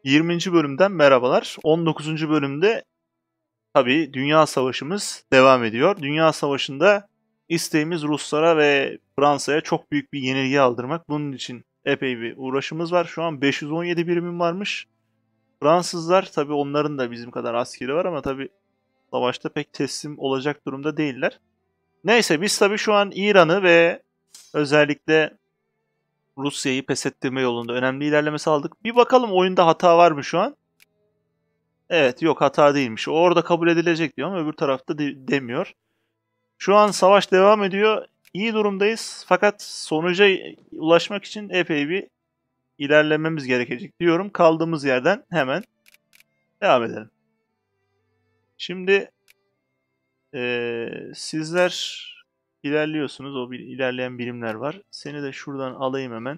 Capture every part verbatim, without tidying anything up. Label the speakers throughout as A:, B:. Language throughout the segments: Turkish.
A: yirminci bölümden merhabalar. on dokuzuncu bölümde tabii Dünya Savaşımız devam ediyor. Dünya Savaşı'nda isteğimiz Ruslara ve Fransa'ya çok büyük bir yenilgi aldırmak. Bunun için epey bir uğraşımız var. Şu an beş yüz on yedi birimim varmış. Fransızlar tabii onların da bizim kadar askeri var ama tabii savaşta pek teslim olacak durumda değiller. Neyse biz tabii şu an İran'ı ve özellikle Rusya'yı pes ettirme yolunda önemli ilerleme sağladık. Bir bakalım oyunda hata var mı şu an? Evet, yok hata değilmiş. O orada kabul edilecek diyor ama öbür tarafta de- demiyor. Şu an savaş devam ediyor. İyi durumdayız fakat sonuca ulaşmak için epey bir ilerlememiz gerekecek diyorum. Kaldığımız yerden hemen devam edelim. Şimdi eee, sizler ilerliyorsunuz. O bir ilerleyen birimler var. Seni de şuradan alayım hemen.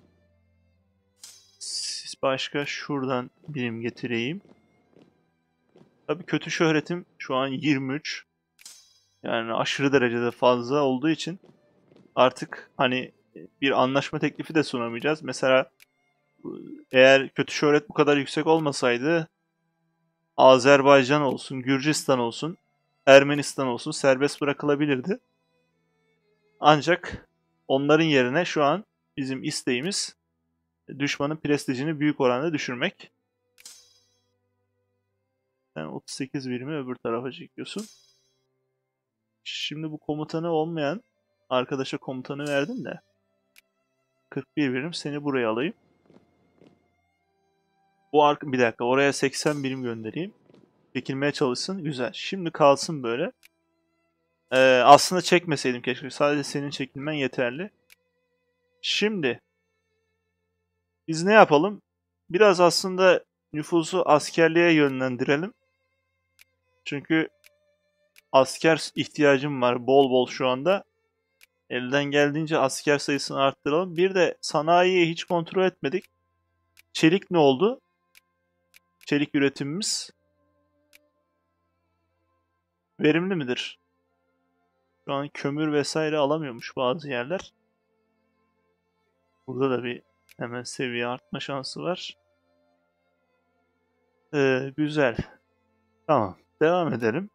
A: Siz başka şuradan birim getireyim. Tabii kötü şöhretim şu an yirmi üç. Yani aşırı derecede fazla olduğu için artık hani bir anlaşma teklifi de sunamayacağız. Mesela eğer kötü şöhret bu kadar yüksek olmasaydı Azerbaycan olsun, Gürcistan olsun, Ermenistan olsun serbest bırakılabilirdi. Ancak onların yerine şu an bizim isteğimiz düşmanın prestijini büyük oranda düşürmek. Sen otuz sekiz birimi öbür tarafa çekiyorsun. Şimdi bu komutanı olmayan arkadaşa komutanı verdim de kırk bir birim seni buraya alayım. Bu arka bir dakika oraya seksen birim göndereyim. Çekilmeye çalışsın. Güzel. Şimdi kalsın böyle. Ee, aslında çekmeseydim keşke. Sadece senin çekilmen yeterli. Şimdi biz ne yapalım? Biraz aslında nüfusu askerliğe yönlendirelim. Çünkü asker ihtiyacım var bol bol şu anda. Elden geldiğince asker sayısını arttıralım. Bir de sanayiyi hiç kontrol etmedik. Çelik ne oldu? Çelik üretimimiz verimli midir? Şu an kömür vesaire alamıyormuş bazı yerler. Burada da bir hemen seviye artma şansı var. Ee, güzel. Tamam. Devam edelim.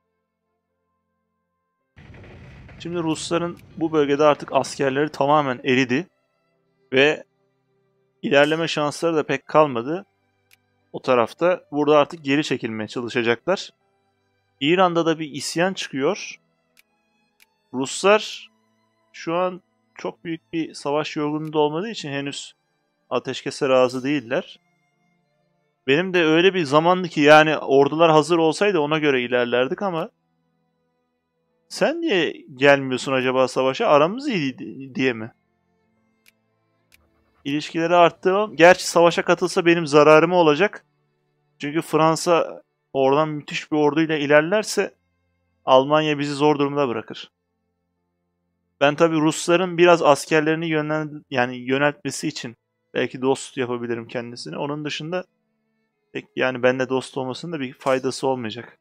A: Şimdi Rusların bu bölgede artık askerleri tamamen eridi. Ve ilerleme şansları da pek kalmadı. O tarafta. Burada artık geri çekilmeye çalışacaklar. İran'da da bir isyan çıkıyor. Ruslar şu an çok büyük bir savaş yorgunluğu olmadığı için henüz ateşkese razı değiller. Benim de öyle bir zamandı ki yani ordular hazır olsaydı ona göre ilerlerdik ama sen niye gelmiyorsun acaba savaşa? Aramız iyi diye mi? İlişkileri arttıralım. Gerçi savaşa katılsa benim zararıma olacak. Çünkü Fransa oradan müthiş bir orduyla ilerlerse Almanya bizi zor durumda bırakır. Ben tabii Rusların biraz askerlerini yönlen yani yöneltmesi için belki dost yapabilirim kendisini. Onun dışında pek yani benimle dost olmasının da bir faydası olmayacak.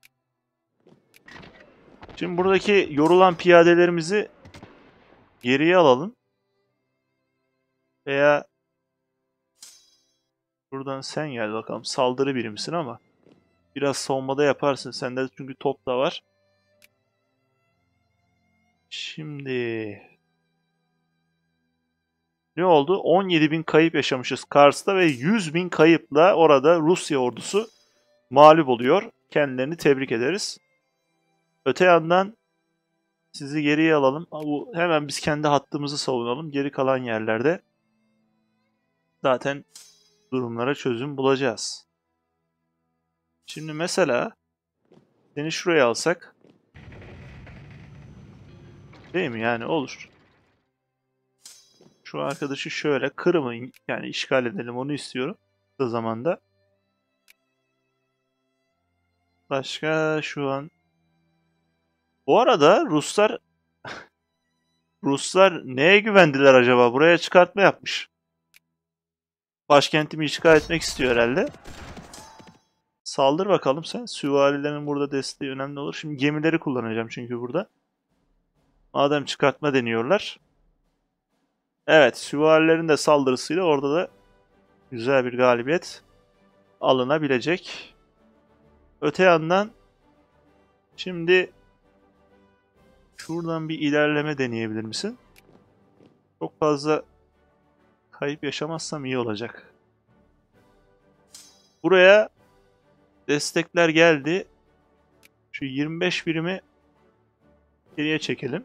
A: Şimdi buradaki yorulan piyadelerimizi geriye alalım. Veya buradan sen gel bakalım. Saldırı birimsin ama biraz savunmada yaparsın. Sende çünkü top da var. Şimdi ne oldu? on yedi bin kayıp yaşamışız Kars'ta ve yüz bin kayıpla orada Rusya ordusu mağlup oluyor. Kendilerini tebrik ederiz. Öte yandan sizi geriye alalım. Bu, hemen biz kendi hattımızı savunalım. Geri kalan yerlerde zaten durumlara çözüm bulacağız. Şimdi mesela seni şuraya alsak değil mi? Yani olur. Şu arkadaşı şöyle Kırım'ı yani işgal edelim onu istiyorum. Bu zamanda. Başka şu an. Bu arada Ruslar Ruslar neye güvendiler acaba? Buraya çıkartma yapmış. Başkentimi işgal etmek istiyor herhalde. Saldır bakalım sen. Süvarilerin burada desteği önemli olur. Şimdi gemileri kullanacağım çünkü burada. Madem çıkartma deniyorlar. Evet, süvarilerin de saldırısıyla orada da güzel bir galibiyet alınabilecek. Öte yandan şimdi şuradan bir ilerleme deneyebilir misin? Çok fazla kayıp yaşamazsam iyi olacak. Buraya destekler geldi. Şu yirmi beş birimi geriye çekelim.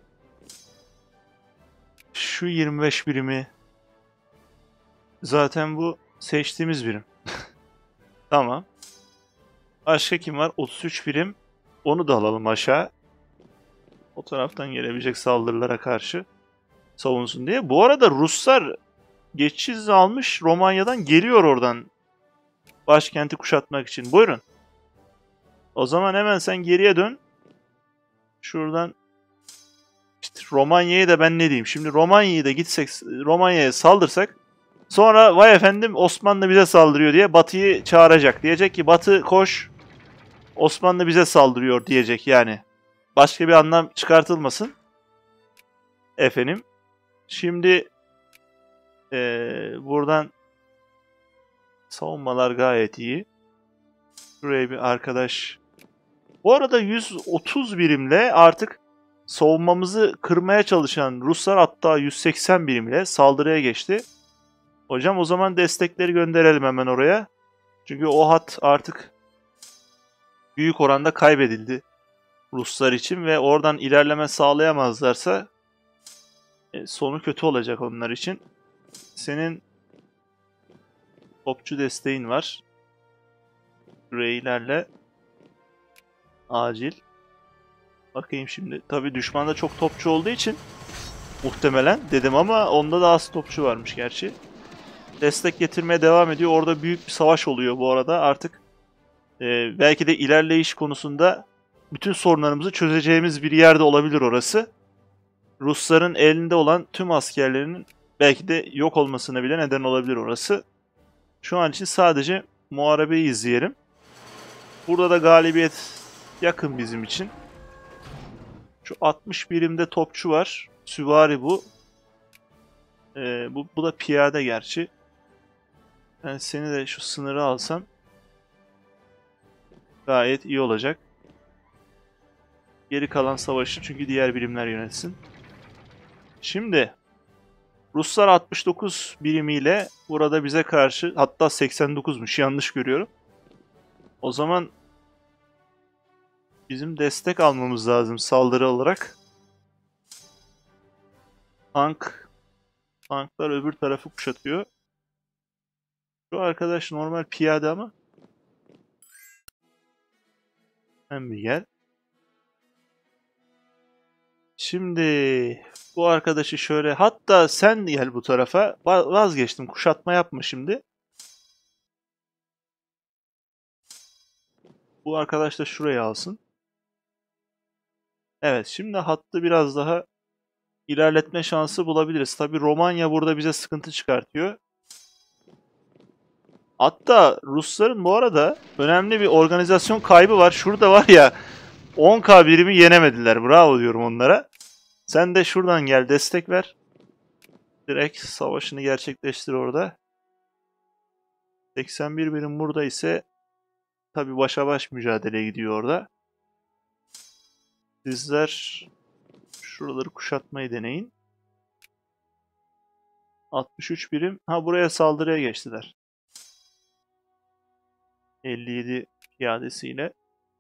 A: Şu yirmi beş birimi zaten bu seçtiğimiz birim. Tamam. Başka kim var? otuz üç birim. Onu da alalım aşağı. O taraftan gelebilecek saldırılara karşı savunsun diye. Bu arada Ruslar geçiş izni almış. Romanya'dan geliyor oradan. Başkenti kuşatmak için. Buyurun. O zaman hemen sen geriye dön. Şuradan işte Romanya'ya da ben ne diyeyim? Şimdi Romanya'ya da gitsek, Romanya'ya saldırsak sonra vay efendim Osmanlı bize saldırıyor diye Batı'yı çağıracak. Diyecek ki Batı koş, Osmanlı bize saldırıyor diyecek yani. Başka bir anlam çıkartılmasın. Efendim. Şimdi ee, buradan savunmalar gayet iyi. Şuraya bir arkadaş. Bu arada yüz otuz birimle artık savunmamızı kırmaya çalışan Ruslar hatta yüz seksen birimle saldırıya geçti. Hocam o zaman destekleri gönderelim hemen oraya. Çünkü o hat artık büyük oranda kaybedildi Ruslar için ve oradan ilerleme sağlayamazlarsa e, sonu kötü olacak onlar için. Senin topçu desteğin var. Reylerle acil. Bakayım şimdi. Tabii düşmanda çok topçu olduğu için muhtemelen dedim ama onda da az topçu varmış gerçi. Destek getirmeye devam ediyor. Orada büyük bir savaş oluyor bu arada. Artık e, belki de ilerleyiş konusunda bütün sorunlarımızı çözeceğimiz bir yerde olabilir orası. Rusların elinde olan tüm askerlerinin belki de yok olmasına bile neden olabilir orası. Şu an için sadece muharebeyi izleyelim. Burada da galibiyet yakın bizim için. Şu altmış birimde topçu var. Süvari bu. Ee, bu, bu da piyade gerçi. Ben seni de şu sınırı alsam gayet iyi olacak. Geri kalan savaşı çünkü diğer birimler yönetsin. Şimdi Ruslar altmış dokuz birimiyle burada bize karşı, hatta seksen dokuzmuş, yanlış görüyorum. O zaman bizim destek almamız lazım saldırı olarak. Tank, tanklar öbür tarafı kuşatıyor. Şu arkadaş normal piyade ama. Hem bir gel. Şimdi bu arkadaşı şöyle, hatta sen gel bu tarafa. Vazgeçtim, kuşatma yapma şimdi. Bu arkadaş da şuraya alsın. Evet, şimdi hattı biraz daha ilerletme şansı bulabiliriz. Tabi Romanya burada bize sıkıntı çıkartıyor. Hatta Rusların bu arada önemli bir organizasyon kaybı var. Şurada var ya, on K birimi yenemediler. Bravo diyorum onlara. Sen de şuradan gel, destek ver. Direkt savaşını gerçekleştir orada. seksen bir birim burada ise tabi başa baş mücadele gidiyor orada. Sizler şuraları kuşatmayı deneyin. altmış üç birim. Ha, buraya saldırıya geçtiler. elli yedi piyadesiyle.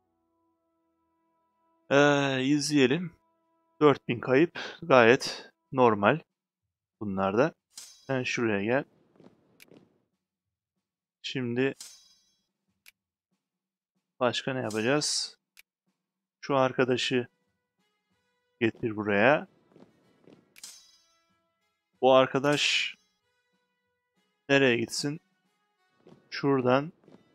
A: Ee, izleyelim. dört bin kayıp gayet normal bunlarda. Sen şuraya gel. Şimdi başka ne yapacağız? Şu arkadaşı getir buraya. Bu arkadaş nereye gitsin? Şuradan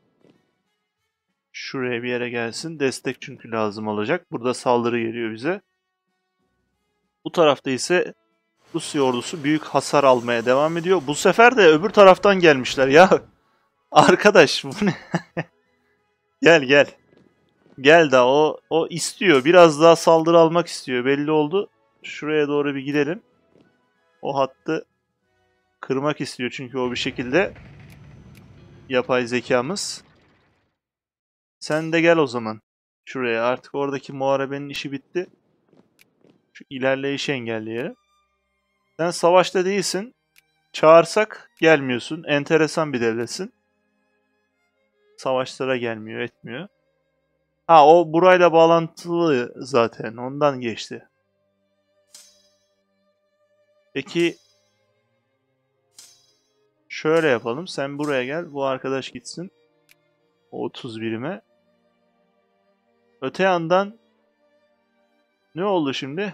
A: şuraya bir yere gelsin. Destek çünkü lazım olacak. Burada saldırı geliyor bize. Bu tarafta ise Rusya ordusu büyük hasar almaya devam ediyor. Bu sefer de öbür taraftan gelmişler ya. Arkadaş bu ne? Gel gel. Gel daha o o istiyor. Biraz daha saldırı almak istiyor. Belli oldu. Şuraya doğru bir gidelim. O hattı kırmak istiyor çünkü o bir şekilde. yapay zekamız. Sen de gel o zaman şuraya. Artık oradaki muharebenin işi bitti. Şu ilerleyişi engelleyelim. Sen savaşta değilsin. Çağırsak gelmiyorsun. Enteresan bir devletsin. Savaşlara gelmiyor, etmiyor. Ha, o burayla bağlantılı zaten. Ondan geçti. Peki şöyle yapalım. Sen buraya gel. Bu arkadaş gitsin. O otuz birime. Öte yandan ne oldu şimdi?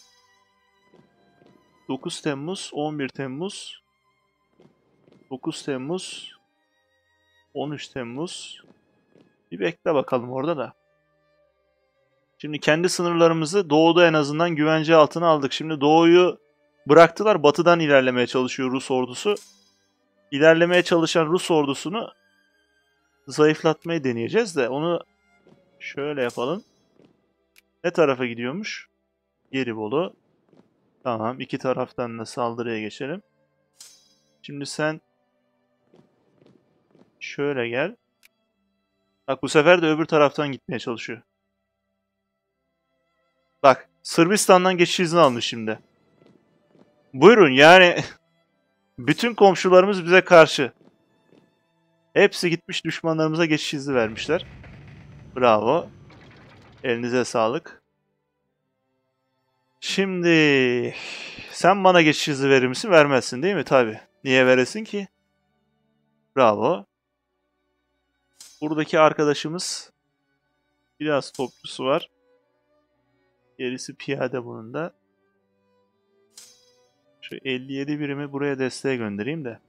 A: dokuz Temmuz, on bir Temmuz, dokuz Temmuz, on üç Temmuz. Bir bekle bakalım orada da. Şimdi kendi sınırlarımızı doğuda en azından güvence altına aldık. Şimdi doğuyu bıraktılar. Batıdan ilerlemeye çalışıyor Rus ordusu. İlerlemeye çalışan Rus ordusunu zayıflatmayı deneyeceğiz de onu şöyle yapalım. Ne tarafa gidiyormuş? Gelibolu. Tamam. İki taraftan da saldırıya geçelim. Şimdi sen şöyle gel. Bak bu sefer de öbür taraftan gitmeye çalışıyor. Bak Sırbistan'dan geçiş izni almış şimdi. Buyurun yani bütün komşularımız bize karşı. Hepsi gitmiş düşmanlarımıza geçiş izni vermişler. Bravo. Elinize sağlık. Şimdi sen bana geçiş izni verir misin? Vermezsin değil mi? Tabii. Niye veresin ki? Bravo. Buradaki arkadaşımız biraz topçusu var. Gerisi piyade bunun da. Şu elli yedi birimi buraya desteğe göndereyim de.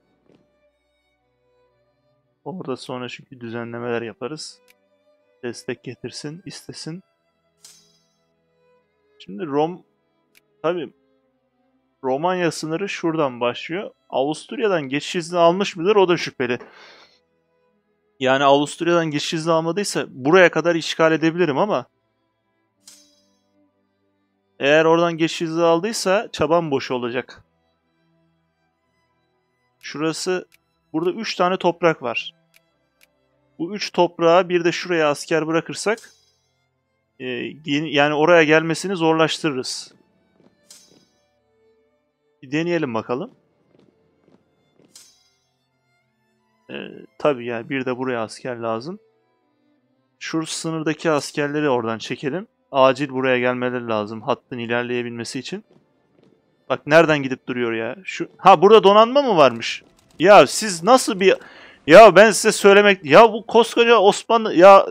A: Orada sonra çünkü düzenlemeler yaparız. Destek getirsin, istesin. Şimdi Rom... Tabii Romanya sınırı şuradan başlıyor. Avusturya'dan geçiş izni almış mıdır? O da şüpheli. Yani Avusturya'dan geçiş izni almadıysa buraya kadar işgal edebilirim ama eğer oradan geçiş izni aldıysa çabam boş olacak. Şurası, burada üç tane toprak var. Bu üç toprağa bir de şuraya asker bırakırsak e, yani oraya gelmesini zorlaştırırız. Bir deneyelim bakalım. E, tabii yani bir de buraya asker lazım. Şu sınırdaki askerleri oradan çekelim. Acil buraya gelmeleri lazım hattın ilerleyebilmesi için. Bak nereden gidip duruyor ya. Şu ha burada donanma mı varmış? Ya siz nasıl bir ya ben size söylemek ya bu koskoca Osmanlı ya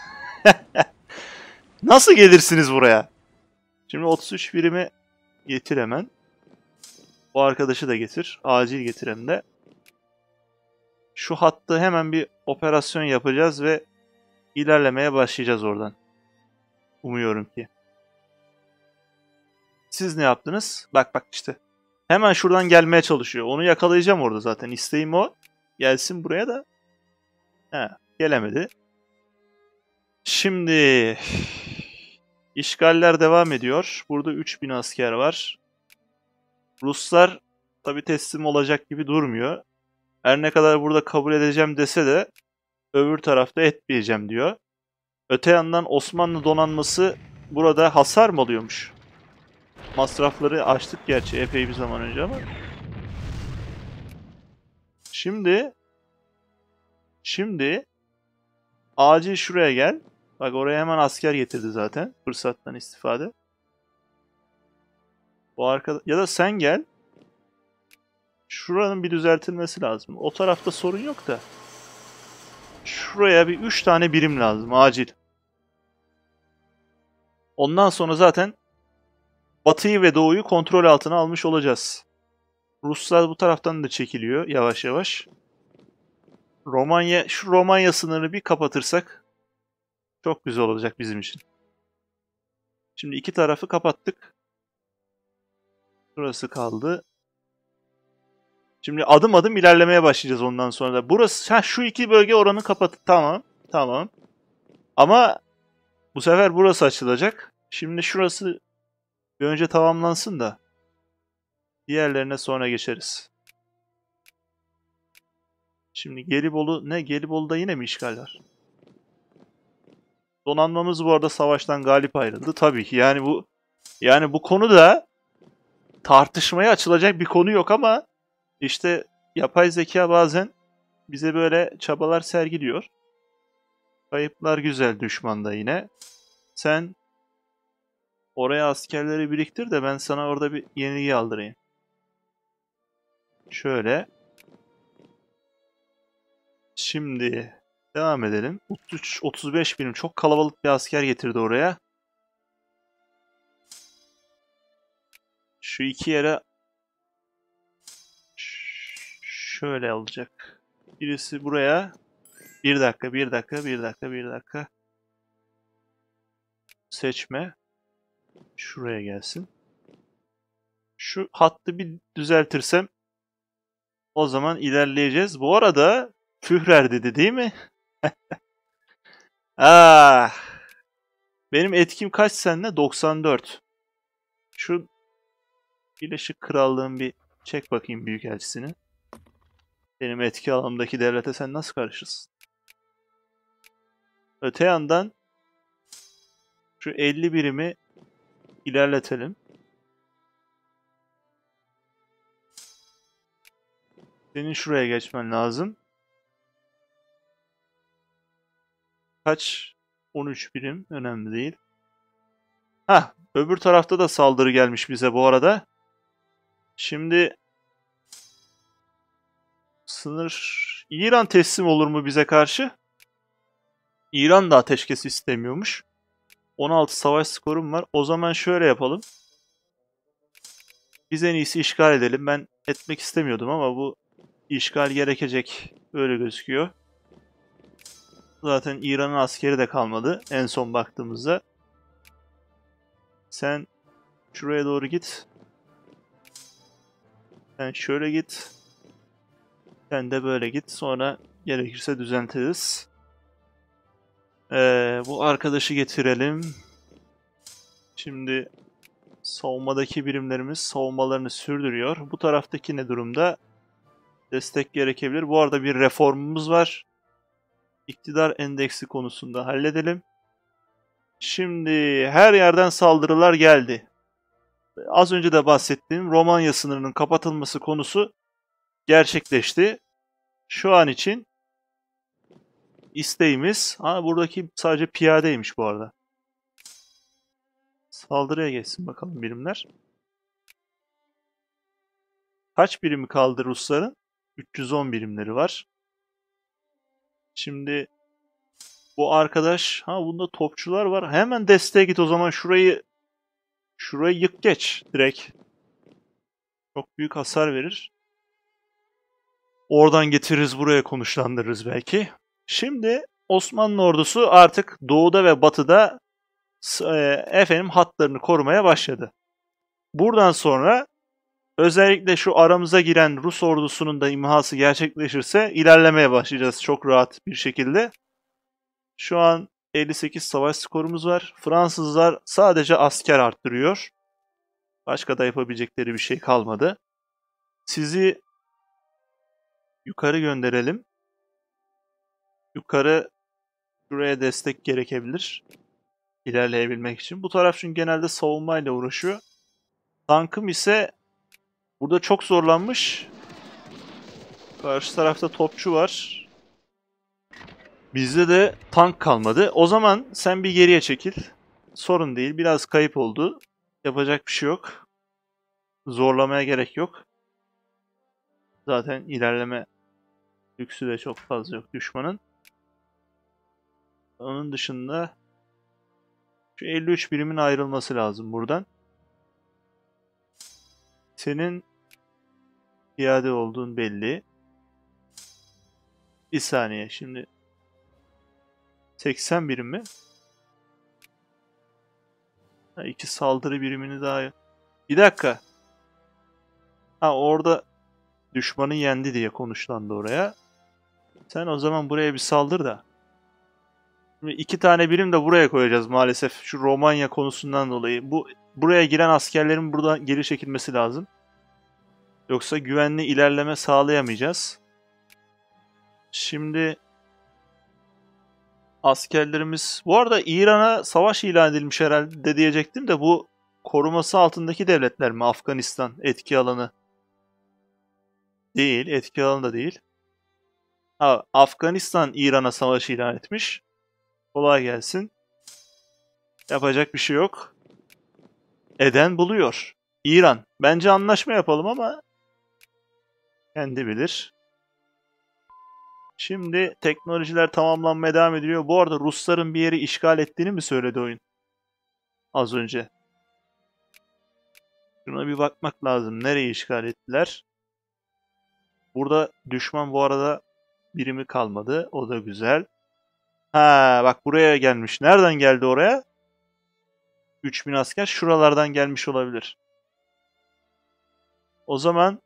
A: nasıl gelirsiniz buraya? Şimdi otuz üç birimi getir hemen. O arkadaşı da getir. Acil getir hem de. Şu hattı hemen bir operasyon yapacağız ve ilerlemeye başlayacağız oradan. Umuyorum ki. Siz ne yaptınız? Bak bak işte. Hemen şuradan gelmeye çalışıyor. Onu yakalayacağım orada zaten. İsteğim o. Gelsin buraya da. He, gelemedi. Şimdi işgaller devam ediyor. Burada üç bin asker var. Ruslar tabi teslim olacak gibi durmuyor. Her ne kadar burada kabul edeceğim dese de öbür tarafta etmeyeceğim diyor. Öte yandan Osmanlı donanması burada hasar mı alıyormuş? Masrafları açtık gerçi epey bir zaman önce ama. Şimdi Şimdi acil şuraya gel. Bak oraya hemen asker getirdi zaten. Fırsattan istifade. Bu arkada ya da sen gel. Şuranın bir düzeltilmesi lazım. O tarafta sorun yok da. Şuraya bir üç tane birim lazım acil. Ondan sonra zaten Batı'yı ve Doğu'yu kontrol altına almış olacağız. Ruslar bu taraftan da çekiliyor yavaş yavaş. Romanya, şu Romanya sınırını bir kapatırsak çok güzel olacak bizim için. Şimdi iki tarafı kapattık. Burası kaldı. Şimdi adım adım ilerlemeye başlayacağız ondan sonra da. Burası, ha, şu iki bölge oranı kapattı. Tamam, tamam. Ama bu sefer burası açılacak. Şimdi şurası bir önce tamamlansın da diğerlerine sonra geçeriz. Şimdi Gelibolu ne? Gelibolu'da yine mi işgal var? Donanmamız bu arada savaştan galip ayrıldı. Tabii ki yani bu yani bu konuda tartışmaya açılacak bir konu yok ama işte yapay zeka bazen bize böyle çabalar sergiliyor. Kayıplar güzel düşmanda yine. Sen oraya askerleri biriktir de ben sana orada bir yenilgi aldırayım. Şöyle. Şimdi devam edelim. otuz üç otuz beş birim çok kalabalık bir asker getirdi oraya. Şu iki yere şöyle olacak. Birisi buraya. Bir dakika, bir dakika, bir dakika, bir dakika. Seçme. Şuraya gelsin. Şu hattı bir düzeltirsem o zaman ilerleyeceğiz. Bu arada Führer dedi değil mi? Ah, benim etkim kaç seninle? doksan dört. Şu Birleşik Krallığın bir çek bakayım büyükelçisini. Benim etki alanımdaki devlete sen nasıl karışırsın? Öte yandan şu elli birimi ilerletelim. Senin şuraya geçmen lazım. Kaç? on üç birim. Önemli değil. Hah, öbür tarafta da saldırı gelmiş bize bu arada. Şimdi sınır İran teslim olur mu bize karşı? İran da ateşkes istemiyormuş. on altı savaş skorum var. O zaman şöyle yapalım. Biz en iyisi işgal edelim. Ben etmek istemiyordum ama bu işgal gerekecek. Öyle gözüküyor. Zaten İran'ın askeri de kalmadı en son baktığımızda. Sen şuraya doğru git. Sen şöyle git. Sen de böyle git. Sonra gerekirse düzeltiriz. Ee, bu arkadaşı getirelim. Şimdi savunmadaki birimlerimiz savunmalarını sürdürüyor. Bu taraftaki ne durumda? Destek gerekebilir. Bu arada bir reformumuz var. İktidar endeksi konusunda halledelim. Şimdi her yerden saldırılar geldi. Az önce de bahsettiğim Romanya sınırının kapatılması konusu gerçekleşti. Şu an için isteğimiz... Ha, buradaki sadece piyadeymiş bu arada. Saldırıya geçsin bakalım birimler. Kaç birimi kaldı Rusların? üç yüz on birimleri var. Şimdi bu arkadaş... Ha, bunda topçular var. Hemen desteğe git o zaman. Şurayı şurayı yık geç direkt. Çok büyük hasar verir. Oradan getiririz, buraya konuşlandırırız belki. Şimdi Osmanlı ordusu artık doğuda ve batıda e, efendim hatlarını korumaya başladı. Buradan sonra özellikle şu aramıza giren Rus ordusunun da imhası gerçekleşirse ilerlemeye başlayacağız çok rahat bir şekilde. Şu an elli sekiz savaş skorumuz var. Fransızlar sadece asker arttırıyor. Başka da yapabilecekleri bir şey kalmadı. Sizi yukarı gönderelim. Yukarı şuraya destek gerekebilir. İlerleyebilmek için. Bu taraf çünkü genelde savunmayla uğraşıyor. Tankım ise burada çok zorlanmış. Karşı tarafta topçu var. Bizde de tank kalmadı. O zaman sen bir geriye çekil. Sorun değil. Biraz kayıp oldu. Yapacak bir şey yok. Zorlamaya gerek yok. Zaten ilerleme lüksü de çok fazla yok düşmanın. Onun dışında şu elli üç birimin ayrılması lazım buradan. Senin piyade olduğun belli. Bir saniye şimdi. seksen birim mi? Ha, iki saldırı birimini daha... Bir dakika. Ha, orada düşmanı yendi diye konuşlandı oraya. Sen o zaman buraya bir saldır da. Şimdi iki tane birim de buraya koyacağız maalesef. Şu Romanya konusundan dolayı. Bu buraya giren askerlerin buradan geri çekilmesi lazım. Yoksa güvenli ilerleme sağlayamayacağız. Şimdi askerlerimiz... Bu arada İran'a savaş ilan edilmiş herhalde diyecektim de bu koruması altındaki devletler mi? Afganistan etki alanı. Değil, etki alanı da değil. Ha, Afganistan İran'a savaş ilan etmiş. Kolay gelsin. Yapacak bir şey yok. Eden buluyor. İran. Bence anlaşma yapalım ama kendi bilir. Şimdi teknolojiler tamamlanmaya devam ediyor. Bu arada Rusların bir yeri işgal ettiğini mi söyledi oyun? Az önce. Şuna bir bakmak lazım. Nereyi işgal ettiler? Burada düşman bu arada birimi kalmadı. O da güzel. Ha bak buraya gelmiş. Nereden geldi oraya? üç bin asker şuralardan gelmiş olabilir. O zaman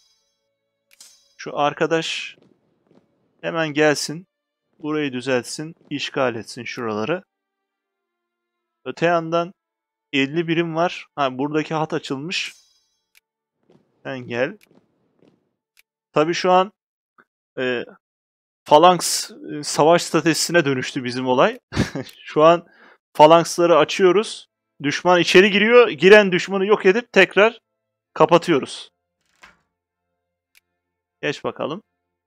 A: şu arkadaş hemen gelsin. Burayı düzeltsin. İşgal etsin şuraları. Öte yandan elli birim var. Ha buradaki hat açılmış. Sen gel. Tabii şu an e, Phalanx e, savaş stratejisine dönüştü bizim olay. Şu an Phalanx'ları açıyoruz. Düşman içeri giriyor. Giren düşmanı yok edip tekrar kapatıyoruz. Geç bakalım.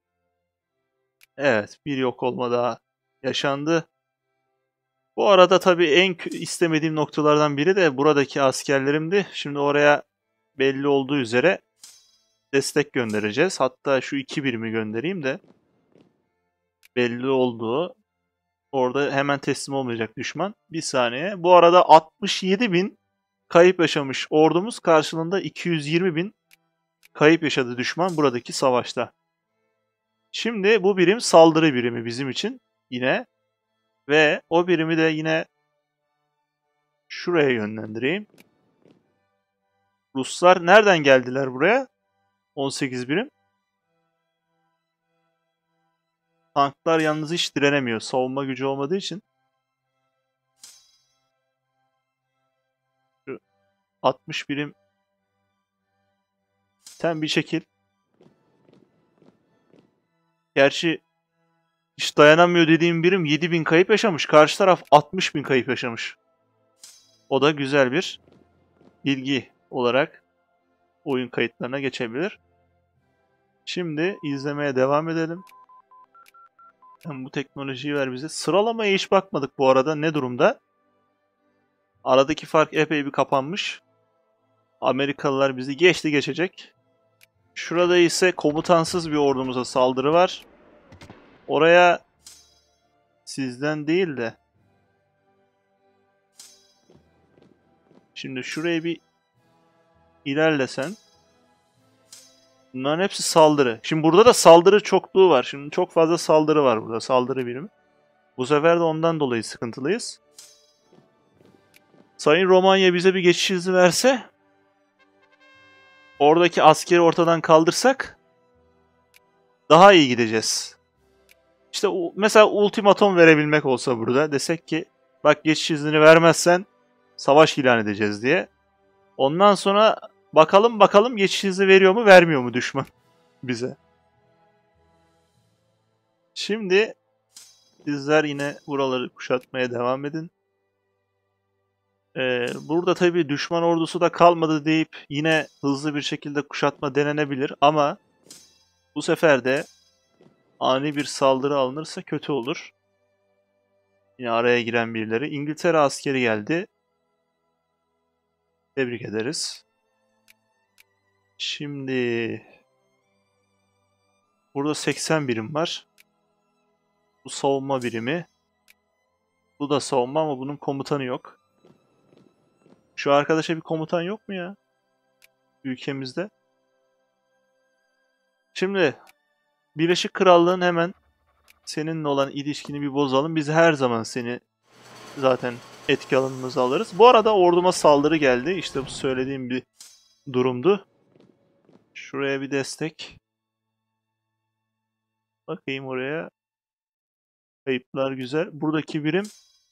A: Evet, bir yok olma daha yaşandı. Bu arada tabii en istemediğim noktalardan biri de buradaki askerlerimdi. Şimdi oraya belli olduğu üzere destek göndereceğiz. Hatta şu iki birimi göndereyim de belli olduğu. Orada hemen teslim olmayacak düşman. Bir saniye. Bu arada altmış yedi bin kayıp yaşamış ordumuz karşılığında iki yüz yirmi bin kayıp yaşadı düşman buradaki savaşta. Şimdi bu birim saldırı birimi bizim için yine. Ve o birimi de yine şuraya yönlendireyim. Ruslar nereden geldiler buraya? on sekiz birim. Tanklar yalnız hiç direnemiyor. Savunma gücü olmadığı için. Şu altmış birim. Sen bir şekil. Gerçi hiç dayanamıyor dediğim birim yedi bin kayıp yaşamış. Karşı taraf altmış bin kayıp yaşamış. O da güzel bir bilgi olarak oyun kayıtlarına geçebilir. Şimdi izlemeye devam edelim. Hem bu teknolojiyi ver bize. Sıralamaya hiç bakmadık bu arada. Ne durumda? Aradaki fark epey bir kapanmış. Amerikalılar bizi geçti geçecek. Şurada ise komutansız bir ordumuza saldırı var. Oraya sizden değil de şimdi şuraya bir ilerlesen. Bunların hepsi saldırı. Şimdi burada da saldırı çokluğu var. Şimdi çok fazla saldırı var burada. Saldırı birimi. Bu sefer de ondan dolayı sıkıntılıyız. Sayın Romanya bize bir geçiş izni verse, oradaki askeri ortadan kaldırsak daha iyi gideceğiz. İşte mesela ultimatom verebilmek olsa burada. Desek ki bak geçiş iznini vermezsen savaş ilan edeceğiz diye. Ondan sonra bakalım bakalım geçiş izni veriyor mu vermiyor mu düşman bize. Şimdi sizler yine buraları kuşatmaya devam edin. Ee, burada tabii düşman ordusu da kalmadı deyip yine hızlı bir şekilde kuşatma denenebilir ama bu sefer de ani bir saldırı alınırsa kötü olur. Yine araya giren birileri. İngiltere askeri geldi. Tebrik ederiz. Şimdi burada seksen birim var. Bu savunma birimi. Bu da savunma ama bunun komutanı yok. Şu arkadaşa bir komutan yok mu ya? Ülkemizde. Şimdi Birleşik Krallığın hemen seninle olan ilişkini bir bozalım. Biz her zaman seni zaten etki alanımıza alırız. Bu arada orduma saldırı geldi. İşte bu söylediğim bir durumdu. Şuraya bir destek. Bakayım oraya. Kayıplar güzel. Buradaki birim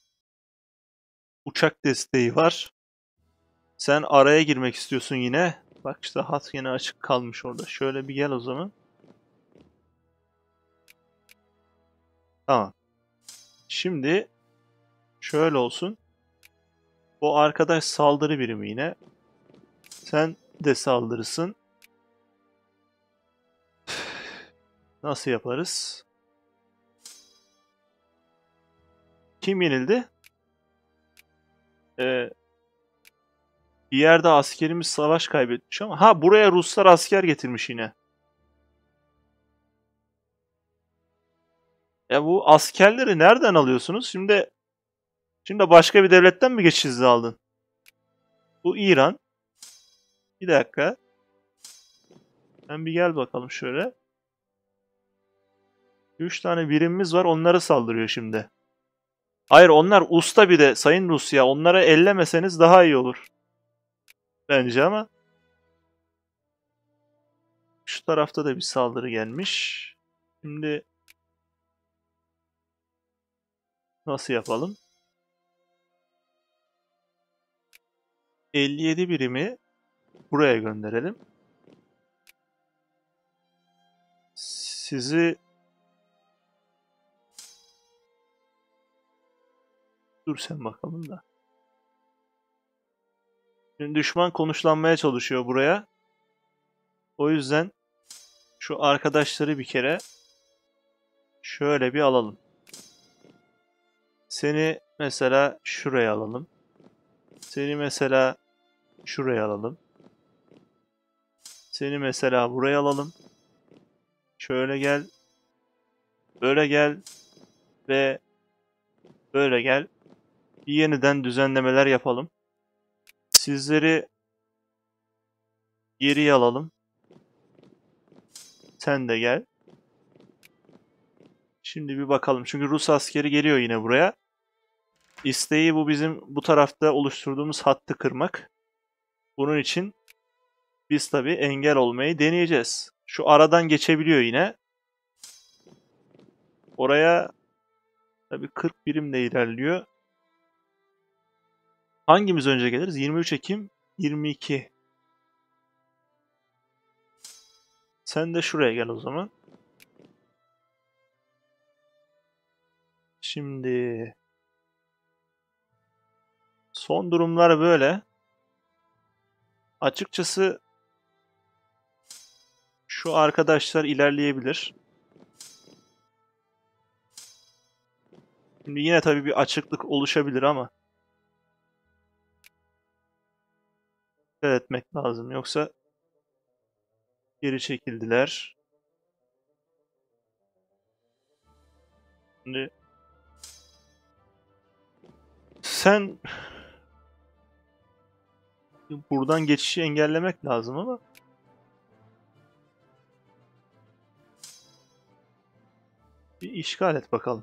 A: uçak desteği var. Sen araya girmek istiyorsun yine. Bak işte hat yine açık kalmış orada. Şöyle bir gel o zaman. Tamam. Şimdi şöyle olsun. O arkadaş saldırı birimi yine. Sen de saldırırsın. Nasıl yaparız? Kim yenildi? Ee, bir yerde askerimiz savaş kaybetmiş ama. Ha, buraya Ruslar asker getirmiş yine. Ya bu askerleri nereden alıyorsunuz? Şimdi şimdi başka bir devletten mi geçici aldın? Bu İran. Bir dakika. Sen bir gel bakalım şöyle. Üç tane birimimiz var. Onlara saldırıyor şimdi. Hayır, onlar usta bir de Sayın Rusya. Onlara ellemeseniz daha iyi olur. Bence ama. Şu tarafta da bir saldırı gelmiş. Şimdi nasıl yapalım? elli yedi birimi buraya gönderelim. Sizi dur sen bakalım da. Şimdi düşman konuşlanmaya çalışıyor buraya. O yüzden şu arkadaşları bir kere şöyle bir alalım. Seni mesela şuraya alalım. Seni mesela şuraya alalım. Seni mesela buraya alalım. Şöyle gel. Böyle gel. Ve böyle gel. Bir yeniden düzenlemeler yapalım. Sizleri geriye alalım. Sen de gel. Şimdi bir bakalım. Çünkü Rus askeri geliyor yine buraya. İsteği bu bizim bu tarafta oluşturduğumuz hattı kırmak. Bunun için biz tabii engel olmayı deneyeceğiz. Şu aradan geçebiliyor yine. Oraya tabii kırk birim de ilerliyor. Hangimiz önce geliriz? yirmi üç Ekim, yirmi iki. Sen de şuraya gel o zaman. Şimdi son durumlar böyle. Açıkçası şu arkadaşlar ilerleyebilir. Şimdi yine tabii bir açıklık oluşabilir ama dikkat etmek lazım. Yoksa geri çekildiler. Şimdi sen buradan geçişi engellemek lazım ama bir işgal et bakalım.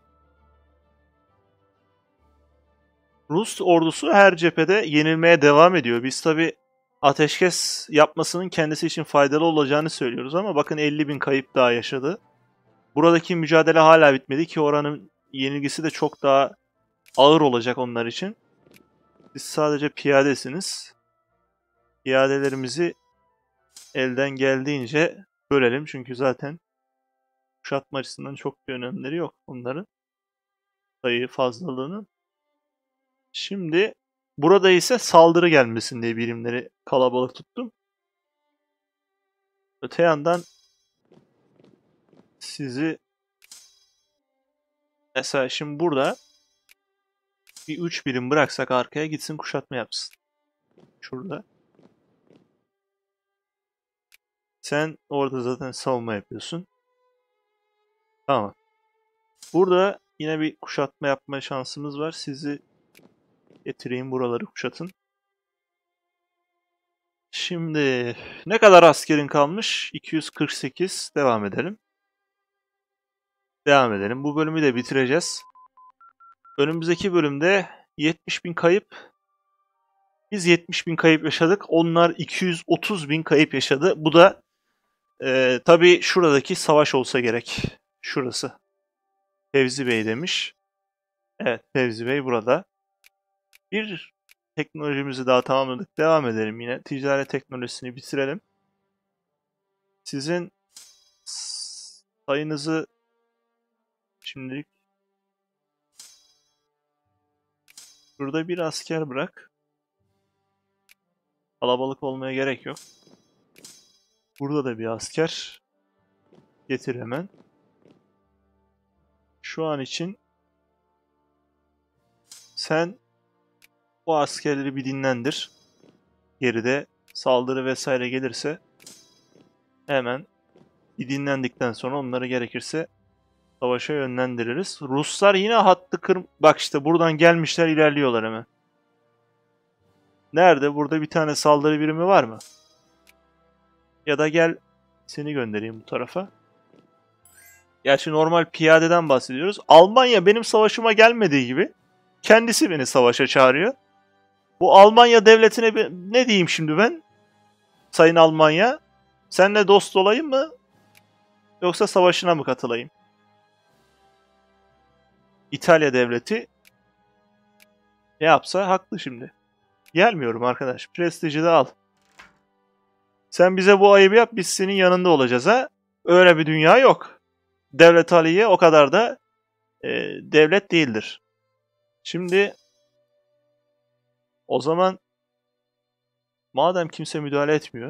A: Rus ordusu her cephede yenilmeye devam ediyor. Biz tabi ateşkes yapmasının kendisi için faydalı olacağını söylüyoruz ama bakın elli bin kayıp daha yaşadı. Buradaki mücadele hala bitmedi ki oranın yenilgisi de çok daha ağır olacak onlar için. Siz sadece piyadesiniz. Piyadelerimizi elden geldiğince bölelim çünkü zaten kuşatma açısından çok bir önemleri yok onların sayı fazlalığının. Şimdi burada ise saldırı gelmesin diye birimleri kalabalık tuttum. Öte yandan sizi mesela şimdi burada bir üç birim bıraksak arkaya gitsin kuşatma yapsın. Şurada. Sen orada zaten savunma yapıyorsun. Tamam. Burada yine bir kuşatma yapma şansımız var. Sizi getireyim buraları kuşatın. Şimdi ne kadar askerin kalmış? iki yüz kırk sekiz. Devam edelim. Devam edelim. Bu bölümü de bitireceğiz. Önümüzdeki bölümde yetmiş bin kayıp. Biz yetmiş bin kayıp yaşadık. Onlar iki yüz otuz bin kayıp yaşadı. Bu da e, tabii şuradaki savaş olsa gerek. Şurası. Fevzi Bey demiş. Evet, Fevzi Bey burada. Bir teknolojimizi daha tamamladık. Devam edelim yine. Ticaret teknolojisini bitirelim. Sizin sayınızı şimdilik Burada bir asker bırak. Kalabalık olmaya gerek yok. Burada da bir asker. Getir hemen. Şu an için sen o askerleri bir dinlendir. Geride saldırı vesaire gelirse hemen bir dinlendikten sonra onları gerekirse savaşa yönlendiririz. Ruslar yine hattı kır... Bak işte buradan gelmişler, ilerliyorlar hemen. Nerede? Burada bir tane saldırı birimi var mı? Ya da gel seni göndereyim bu tarafa. Gerçi normal piyadeden bahsediyoruz. Almanya benim savaşıma gelmediği gibi kendisi beni savaşa çağırıyor. Bu Almanya devletine bir... ne diyeyim şimdi ben? Sayın Almanya, seninle dost olayım mı? Yoksa savaşına mı katılayım? İtalya devleti ne yapsa haklı şimdi. Gelmiyorum arkadaş. Prestiji de al. Sen bize bu ayıbı yap, biz senin yanında olacağız ha. Öyle bir dünya yok. Devlet Aliye o kadar da e, devlet değildir. Şimdi o zaman madem kimse müdahale etmiyor,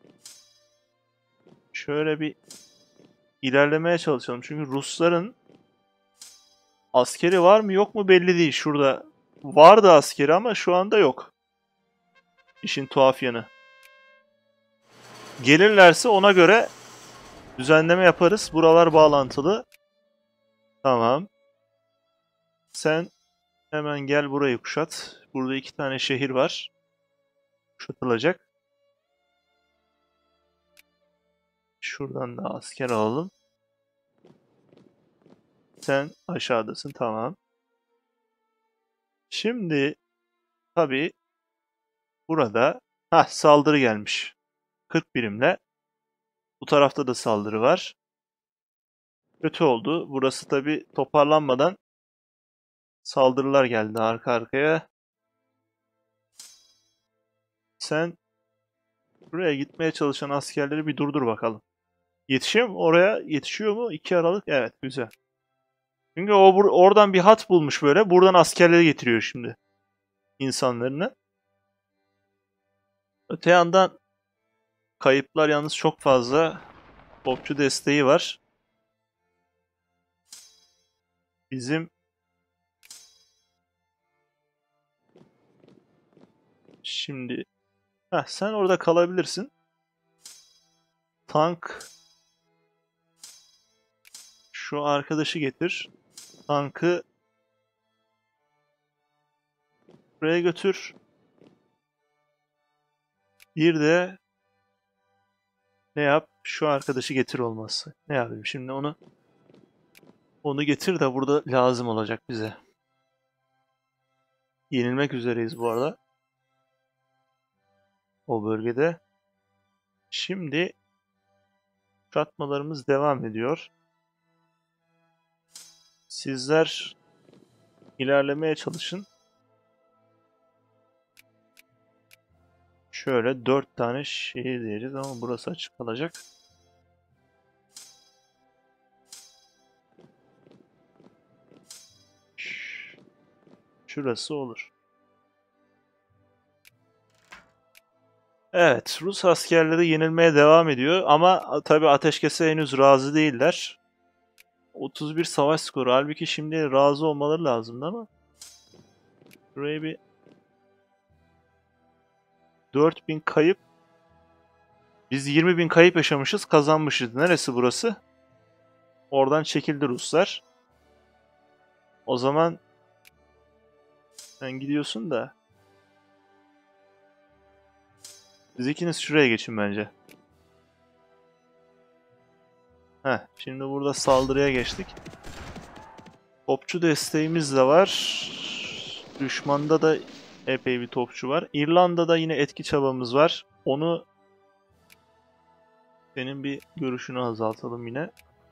A: şöyle bir ilerlemeye çalışalım. Çünkü Rusların askeri var mı yok mu belli değil. Şurada vardı askeri ama şu anda yok. İşin tuhaf yanı. Gelirlerse ona göre düzenleme yaparız. Buralar bağlantılı. Tamam. Sen hemen gel burayı kuşat. Burada iki tane şehir var. Kuşatılacak. Şuradan da asker alalım. Sen aşağıdasın. Tamam. Şimdi tabii burada ha saldırı gelmiş. kırk birimle. Bu tarafta da saldırı var. Kötü oldu. Burası tabii toparlanmadan saldırılar geldi arka arkaya. Sen buraya gitmeye çalışan askerleri bir durdur bakalım. Yetişiyor mu? Oraya yetişiyor mu? iki Aralık. Evet, güzel. Çünkü o oradan bir hat bulmuş böyle. Buradan askerleri getiriyor şimdi. İnsanlarını. Öte yandan kayıplar yalnız çok fazla. Topçu desteği var. Bizim şimdi heh, sen orada kalabilirsin. Tank şu arkadaşı getir. Tankı buraya götür. Bir de ne yap? Şu arkadaşı getir olması. Ne yapayım şimdi onu? Onu getir de burada lazım olacak bize. Yenilmek üzereyiz bu arada. O bölgede. Şimdi kuşatmalarımız devam ediyor. Sizler ilerlemeye çalışın. Şöyle dört tane şehir diyeceğiz ama burası açık kalacak. Şurası olur. Evet, Rus askerleri yenilmeye devam ediyor ama tabii ateşkese henüz razı değiller. otuz bir savaş skoru. Halbuki şimdi razı olmaları lazımdı ama buraya bir dört bin kayıp. Biz yirmi bin kayıp yaşamışız, kazanmışız. Neresi burası? Oradan çekildi Ruslar. O zaman sen gidiyorsun da siz ikiniz şuraya geçin bence. Heh, şimdi burada saldırıya geçtik. Topçu desteğimiz de var. Düşmanda da epey bir topçu var. İrlanda'da yine etki çabamız var. Onu senin bir görüşünü azaltalım yine.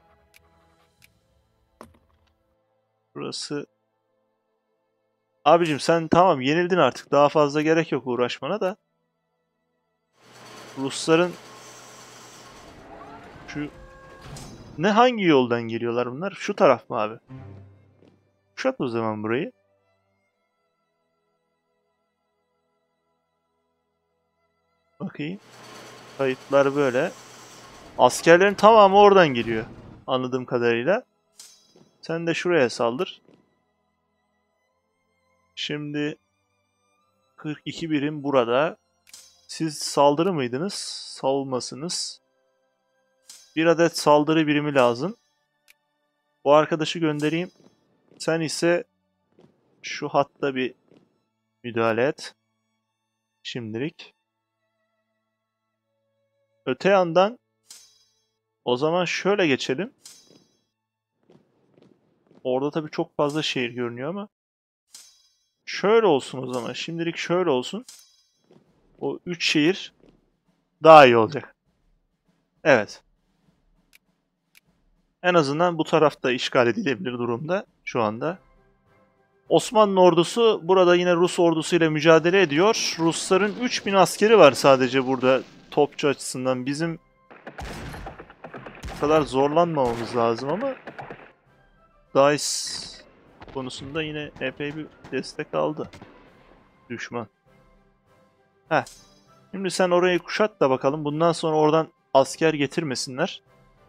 A: Burası... Abicim sen tamam yenildin artık. Daha fazla gerek yok uğraşmana da. Rusların şu ne hangi yoldan geliyorlar bunlar? Şu taraf mı abi? Kuşat o zaman burayı. bakayım. Kayıtlar böyle. Askerlerin tamamı oradan geliyor. Anladığım kadarıyla. Sen de şuraya saldır. Şimdi kırk iki birim burada. Siz saldırı mıydınız? Savunmasınız. Bir adet saldırı birimi lazım. Bu arkadaşı göndereyim. Sen ise şu hatta bir müdahale et. Şimdilik. Öte yandan o zaman şöyle geçelim. Orada tabii çok fazla şehir görünüyor ama şöyle olsun o zaman. Şimdilik şöyle olsun. O üç şehir daha iyi olacak. Evet. En azından bu tarafta işgal edilebilir durumda şu anda. Osmanlı ordusu burada yine Rus ordusuyla mücadele ediyor. Rusların üç bin askeri var sadece burada topçu açısından. Bizim bu kadar zorlanmamamız lazım ama Dice konusunda yine epey bir destek aldı düşman. Heh. Şimdi sen orayı kuşat da bakalım. Bundan sonra oradan asker getirmesinler.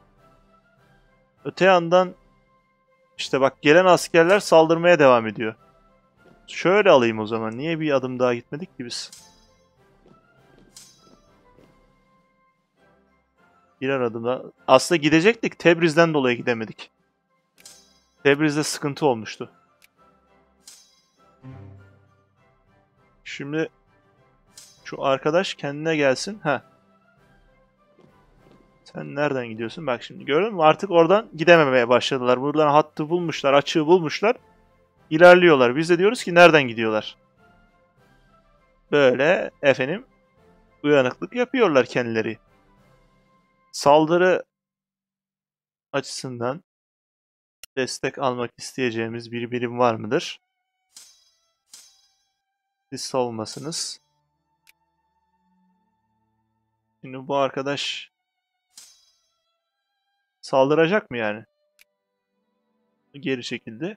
A: Öte yandan işte bak gelen askerler saldırmaya devam ediyor. Şöyle alayım o zaman. Niye bir adım daha gitmedik ki biz? Birer adım daha. Aslında gidecektik. Tebriz'den dolayı gidemedik. Tebriz'de sıkıntı olmuştu. Şimdi şu arkadaş kendine gelsin. Heh. Sen nereden gidiyorsun? Bak şimdi gördün mü? Artık oradan gidememeye başladılar. Buradan hattı bulmuşlar, açığı bulmuşlar. İlerliyorlar. Biz de diyoruz ki nereden gidiyorlar? Böyle efendim uyanıklık yapıyorlar kendileri. Saldırı açısından destek almak isteyeceğimiz bir birim var mıdır? Siz savunmasınız. Şimdi bu arkadaş saldıracak mı yani? Geri çekildi.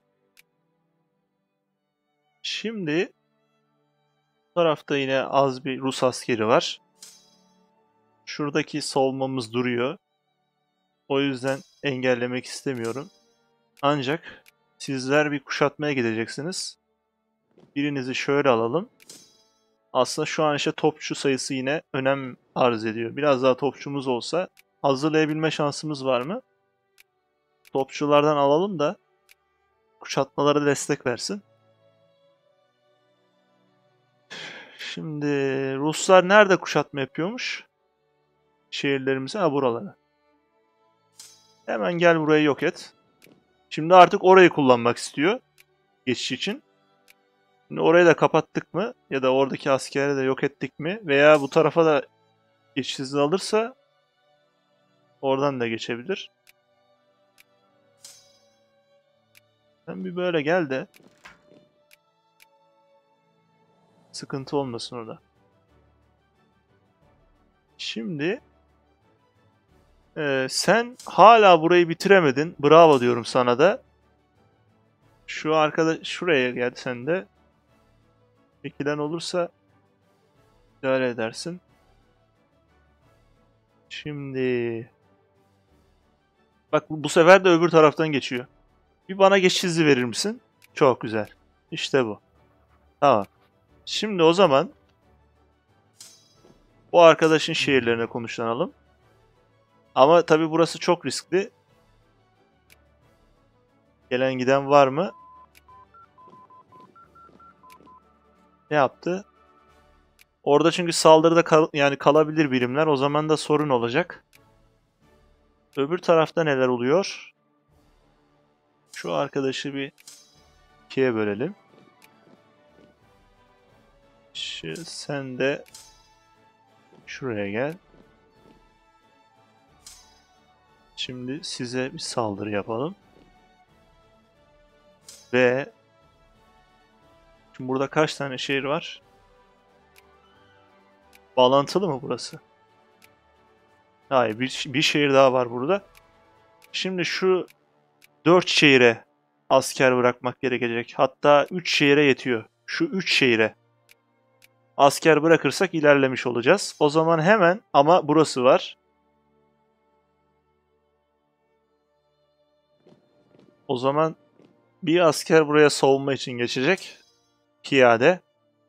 A: Şimdi bu tarafta yine az bir Rus askeri var. Şuradaki savunmamız duruyor. O yüzden engellemek istemiyorum. Ancak sizler bir kuşatmaya gideceksiniz. Birinizi şöyle alalım. Aslında şu an işte topçu sayısı yine önem arz ediyor. Biraz daha topçumuz olsa hazırlayabilme şansımız var mı? Topçulardan alalım da kuşatmalara destek versin. Şimdi Ruslar nerede kuşatma yapıyormuş? Şehirlerimize, ha buralara. Hemen gel burayı yok et. Şimdi artık orayı kullanmak istiyor. Geçiş için. Şimdi orayı da kapattık mı? Ya da oradaki askeri de yok ettik mi? Veya bu tarafa da geçiş izni alırsa oradan da geçebilir. Sen bir böyle gel de sıkıntı olmasın orada. Şimdi e, sen hala burayı bitiremedin. Bravo diyorum sana da. Şu arkada şuraya gel sen de. İkiden olursa idare edersin. Şimdi bak bu sefer de öbür taraftan geçiyor. Bir bana geçiş izni verir misin? Çok güzel. İşte bu. Tamam. Şimdi o zaman bu arkadaşın şehirlerine konuşlanalım. Ama tabii burası çok riskli. Gelen giden var mı? Ne yaptı? Orada çünkü saldırıda kal yani kalabilir birimler. O zaman da sorun olacak. Öbür tarafta neler oluyor? Şu arkadaşı bir ikiye bölelim. Şu, sen de şuraya gel. Şimdi size bir saldırı yapalım. Ve şimdi burada kaç tane şehir var? Bağlantılı mı burası? Hayır, bir, bir şehir daha var burada. Şimdi şu dört şehire asker bırakmak gerekecek. Hatta üç şehire yetiyor. Şu üç şehire. asker bırakırsak ilerlemiş olacağız. O zaman hemen, ama burası var. O zaman bir asker buraya savunma için geçecek. Piyade.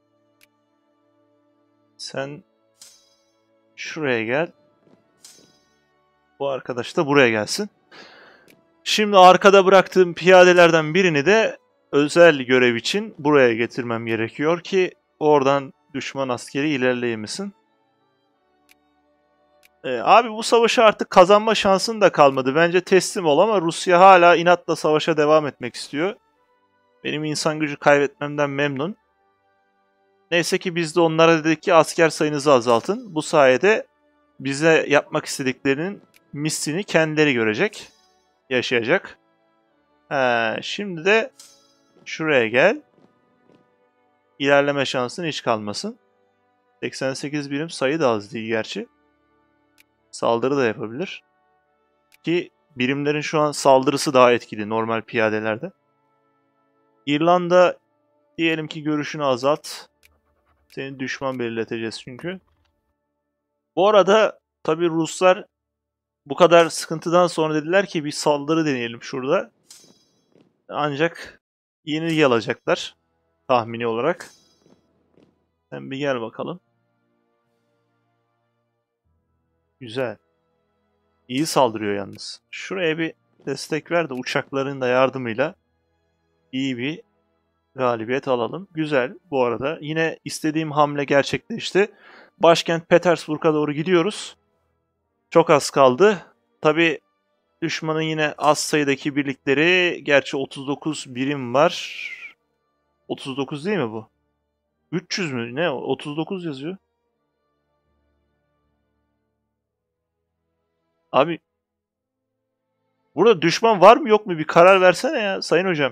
A: Sen şuraya gel. Bu arkadaş da buraya gelsin. Şimdi arkada bıraktığım piyadelerden birini de özel görev için buraya getirmem gerekiyor ki oradan düşman askeri ilerleyemesin. Ee, abi bu savaşı artık kazanma şansın da kalmadı. Bence teslim ol, ama Rusya hala inatla savaşa devam etmek istiyor. Benim insan gücü kaybetmemden memnun. Neyse ki biz de onlara dedik ki asker sayınızı azaltın. Bu sayede bize yapmak istediklerinin mislini kendileri görecek. Yaşayacak. He, şimdi de şuraya gel. İlerleme şansın hiç kalmasın. seksen sekiz birim sayı da az değil gerçi. Saldırı da yapabilir. Ki birimlerin şu an saldırısı daha etkili normal piyadelerde. İrlanda diyelim ki görüşünü azalt. Seni düşman belirleteceğiz çünkü. Bu arada tabii Ruslar bu kadar sıkıntıdan sonra dediler ki bir saldırı deneyelim şurada. Ancak yenilgi alacaklar tahmini olarak. Sen bir gel bakalım. Güzel. İyi saldırıyor yalnız. Şuraya bir destek ver de uçakların da yardımıyla iyi bir galibiyet alalım. Güzel bu arada. Yine istediğim hamle gerçekleşti. Başkent Petersburg'a doğru gidiyoruz. Çok az kaldı. Tabi düşmanın yine az sayıdaki birlikleri, gerçi otuz dokuz birim var. otuz dokuz değil mi bu? üç yüz mü? Ne? otuz dokuz yazıyor. Abi burada düşman var mı yok mu? Bir karar versene ya sayın hocam.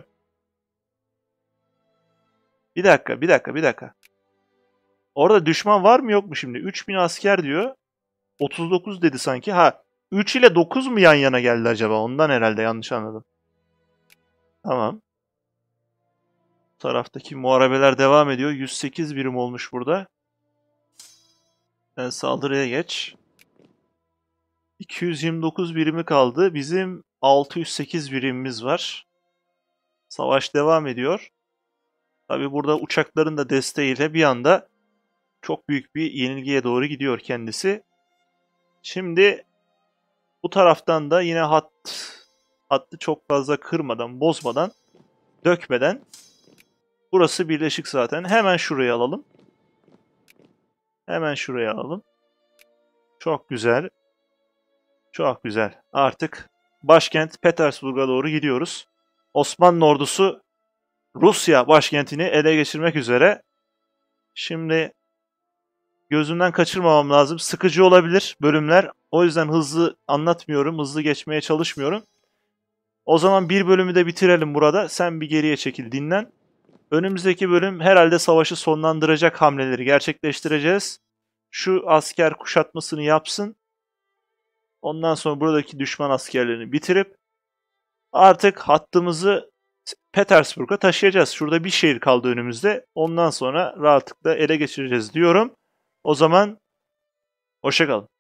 A: Bir dakika, bir dakika, bir dakika. Orada düşman var mı yok mu şimdi? üç bin asker diyor. otuz dokuz dedi sanki. Ha, üç ile dokuz mu yan yana geldi acaba? Ondan herhalde yanlış anladım. Tamam. Bu taraftaki muharebeler devam ediyor. yüz sekiz birim olmuş burada. Sen saldırıya geç. iki yüz yirmi dokuz birimi kaldı. Bizim altı yüz sekiz birimimiz var. Savaş devam ediyor. Tabi burada uçakların da desteğiyle bir anda çok büyük bir yenilgiye doğru gidiyor kendisi. Şimdi bu taraftan da yine hat hattı çok fazla kırmadan, bozmadan, dökmeden, burası birleşik zaten. Hemen şuraya alalım. Hemen şuraya alalım. Çok güzel. Çok güzel. Artık başkent Petersburg'a doğru gidiyoruz. Osmanlı ordusu Rusya başkentini ele geçirmek üzere. Şimdi gözümden kaçırmamam lazım. Sıkıcı olabilir bölümler. O yüzden hızlı anlatmıyorum. Hızlı geçmeye çalışmıyorum. O zaman bir bölümü de bitirelim burada. Sen bir geriye çekil, dinlen. Önümüzdeki bölüm herhalde savaşı sonlandıracak hamleleri gerçekleştireceğiz. Şu asker kuşatmasını yapsın. Ondan sonra buradaki düşman askerlerini bitirip artık hattımızı Petersburg'a taşıyacağız. Şurada bir şehir kaldı önümüzde. Ondan sonra rahatlıkla ele geçireceğiz diyorum. O zaman hoşça kalın.